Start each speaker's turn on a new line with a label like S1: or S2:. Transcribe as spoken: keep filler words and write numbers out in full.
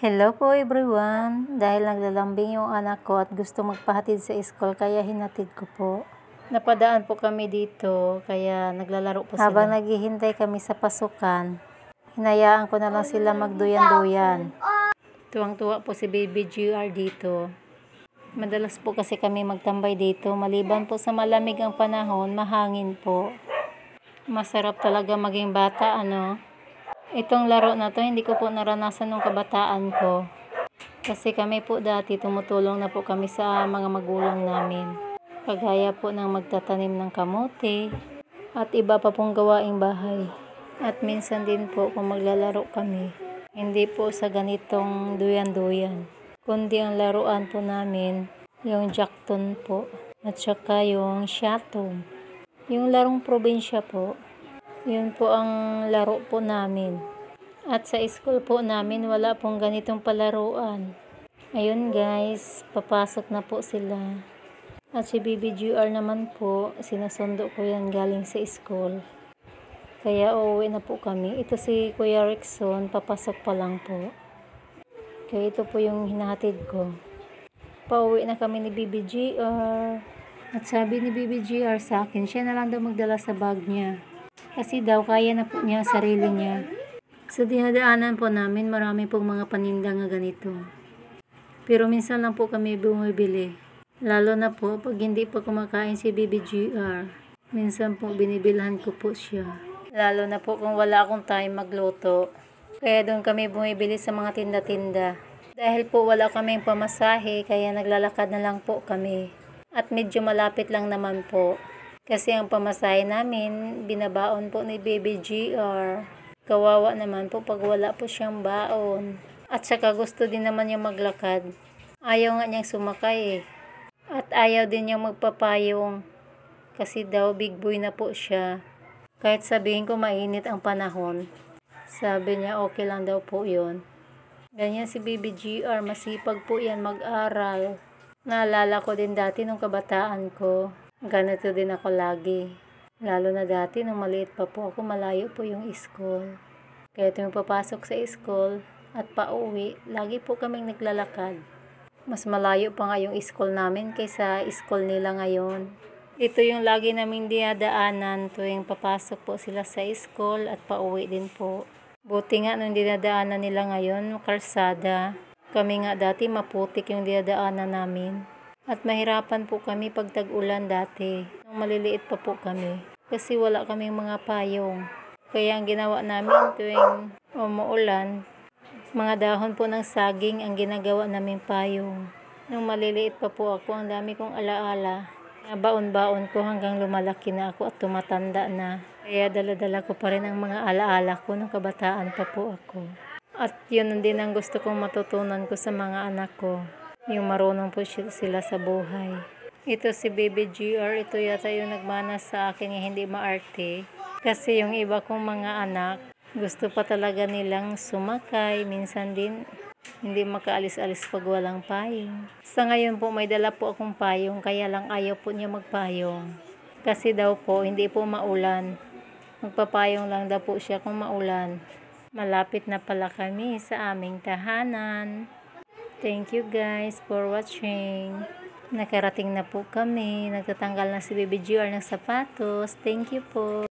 S1: Hello po everyone! Dahil naglalambing yung anak ko at gusto magpahatid sa school kaya hinatid ko po. Napadaan po kami dito kaya naglalaro po sila. Habang naghihintay kami sa pasukan, hinayaan ko na lang sila magduyan-duyan. Tuwang-tuwa po si Baby G R dito. Madalas po kasi kami magtambay dito. Maliban po sa malamig ang panahon, mahangin po. Masarap talaga maging bata, ano? Itong laro na to, hindi ko po naranasan nung kabataan ko. Kasi kami po dati, tumutulong na po kami sa mga magulang namin. Kagaya po ng magtatanim ng kamote at iba pa pong gawaing bahay. At minsan din po kung maglalaro kami, hindi po sa ganitong duyan-duyan. Kundi ang laruan po namin, yung jackton po. At saka yung shatong. Yung larong probinsya po. Yun po ang laro po namin. At sa school po namin, wala pong ganitong palaruan. Ayun guys, papasok na po sila. At si Baby G R naman po, sinusundo ko yan galing sa school. Kaya uuwi na po kami. Ito si Kuya Rickson, papasok pa lang po. Kaya ito po yung hinahatid ko. Pauwi na kami ni Baby G R. At sabi ni Baby G R sa akin, siya na lang daw magdala sa bag niya. Kasi daw, kaya na po niya sarili niya. Sa dinadaanan po namin, marami pong mga paninda nga ganito. Pero minsan lang po kami bumibili. Lalo na po, pag hindi pa kumakain si Baby G R. Minsan po, binibilhan ko po siya. Lalo na po kung wala akong time magluto. Kaya doon kami bumibili sa mga tinda-tinda. Dahil po wala kaming pamasahe, kaya naglalakad na lang po kami. At medyo malapit lang naman po. Kasi ang pamasahe namin, binabaon po ni Baby G R. Kawawa naman po pag wala po siyang baon. At saka gusto din naman niyang maglakad. Ayaw nga niyang sumakay eh. At ayaw din niyang magpapayong. Kasi daw big boy na po siya. Kahit sabihin ko mainit ang panahon. Sabi niya okay lang daw po yun. Ganyan si Baby G R, masipag po yan mag-aral. Naalala ko din dati nung kabataan ko. Ganito din ako lagi. Lalo na dati nung maliit pa po ako, malayo po yung school. Kaya tuwing papasok sa school at pauwi, lagi po kaming naglalakad. Mas malayo pa nga yung school namin kaysa school nila ngayon. Ito yung lagi naming dinadaanan tuwing papasok po sila sa school at pauwi din po. Buti nga nung dinadaanan nila ngayon, kalsada. Kami nga dati maputik yung dinadaanan namin. At mahirapan po kami pag tag-ulan dati. Nung maliliit pa po kami. Kasi wala kaming mga payong. Kaya ang ginawa namin tuwing umuulan, mga dahon po ng saging ang ginagawa namin payong. Nung maliliit pa po ako, ang dami kong alaala. Baon-baon ko hanggang lumalaki na ako at tumatanda na. Kaya dala-dala ko pa rin ang mga alaala ko nung kabataan pa po ako. At yun din ang gusto kong matutunan ko sa mga anak ko. Yung marunong po sila sa buhay. Ito si Baby G R, ito yata yung nagmana sa akin yung hindi maarte. Kasi yung iba kong mga anak, gusto pa talaga nilang sumakay. Minsan din, hindi makaalis-alis pag walang payong. Sa ngayon po, may dala po akong payong, kaya lang ayaw po niya magpayong. Kasi daw po, hindi po maulan. Magpapayong lang daw po siya kung maulan. Malapit na pala kami sa aming tahanan. Thank you guys for watching. Nakarating na po kami. Nagtatanggal na si Baby G R ng sapatos. Thank you po.